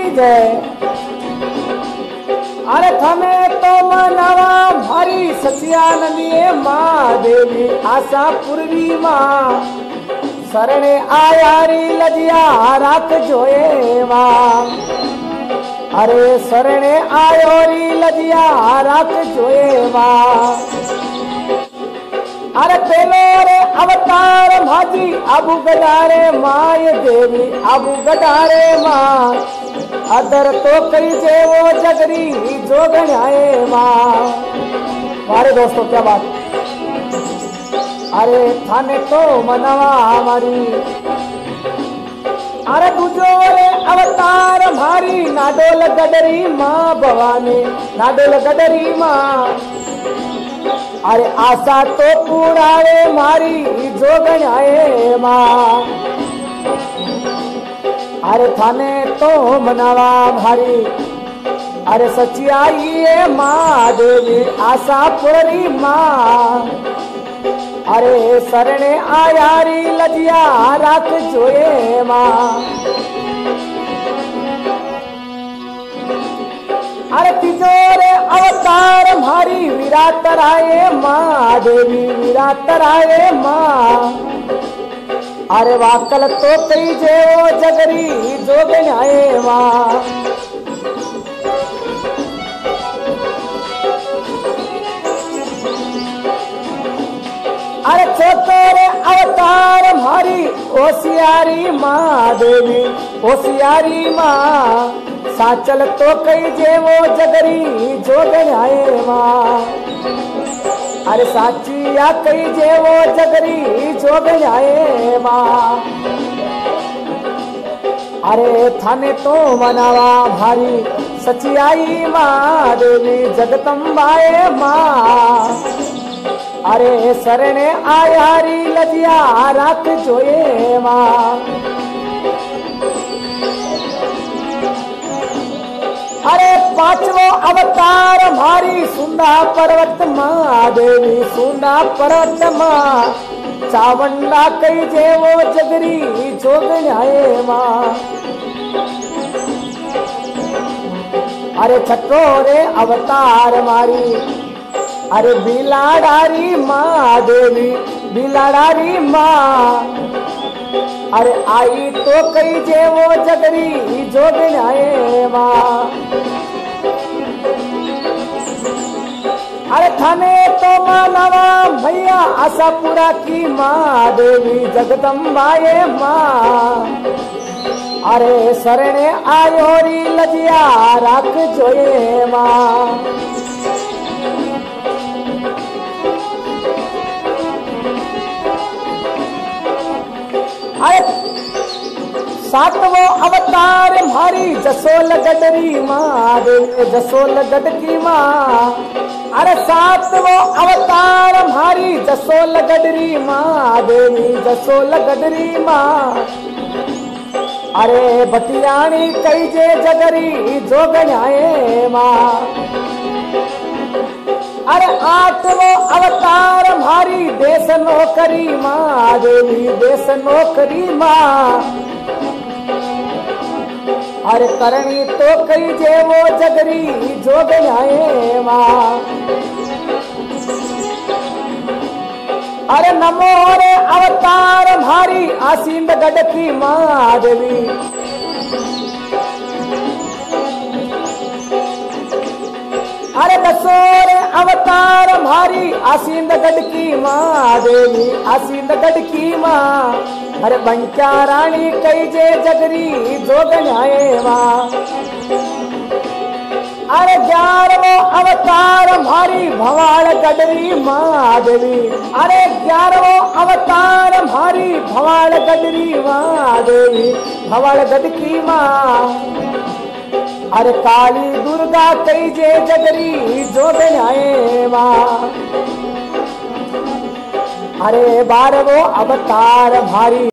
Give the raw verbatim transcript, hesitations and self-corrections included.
की जय। अरे थमे तो मनावा भारी सचियानंदिये माँ देवी आशा पूर्वी माँ शरणे आयारी लजिया रात जोए माँ। अरे शरणे आयोरी लजिया रात जोए माँ। अरे पेलो रे अवतार भाजी अबू गडारे माँ ये देवी अबू गडारे माँ। अदर तो कई जेवो जगरी जो गणाए माँ। अरे दोस्तों क्या बात। अरे थाने तो मनावा हमारी। अरे दूजो रे अवतार भारी नाडोल गडरी माँ भवानी नाडोल गडरी माँ। अरे आशा तो पूरावे मारी जो गणाए माँ। अरे थाने तो मनावा भारी। अरे सचियाई है माँ देवी आशा पूरी माँ। अरे शरणे आयारी लजिया रात जोए माँ। अरे तिजोरे अवतार भारी विराट राये माँ देवी विराट राये माँ। अरे वाकल तो कई जेवो जगरी जो गणाए माँ। अरे चौतरे अवतार भारी होशियारी माँ देवी होशियारी माँ। साचल तो कई जेवो जगरी जो गणाए माँ। अरे साची या कई जेवो जगरी जो गणाए माँ। अरे थाने तो मनावा भारी सचियाई माँ देवी जगदम्बाए माँ। अरे शरणे आयारी लजिया रात जोए माँ। अरे पांचवो अवतार भारी सुंदा पर्वत माँ देवी सुंदा पर्वत माँ। चावंडा कई जेवो जगरी जो गणाए माँ। अरे छठो रे अवतार मारी। अरे बिलाड़ारी माँ देवी बिलाड़ारी माँ। अरे आई तो कई जेवो जगरी जो गणाए माँ। अरे थाने तो मानवा भैया आशापुरा की माँ देवी जगदम्बाए माँ। अरे शरणे आयोरी लजिया राख जोए माँ। अरे सातवो अवतार भारी जसोल गडरी माँ देवी जसोल गड की माँ। अरे सातवो अवतार भारी जसोल गडरी माँ देवी जसोल गडरी माँ। अरे बटियाणी कई जे जगरी जो गणाए माँ। अरे आठवो अवतार भारी देश नौकरी माँ देवी देश नौकरी माँ। अरे करणी तो कई जेवो जगरी जो गणाए माँ। अरे नमो रे अवतार भारी आसींद गड की माँ देवी। अरे दसोरे अवतार भारी आसींद गड की माँ देवी आसींद गड की माँ। अरे बंचा रानी कई जे जगरी जो गणाए माँ। अरे ग्यारहवो अवतार भारी भवाल गडरी माँ देवी। अरे ग्यारहवो अवतार भारी भवाल गडरी माँ देवी भवाल गड की माँ। अरे काली दुर्गा कई जे जगरी जो गणाए माँ। अरे बारहवो अवतार भारी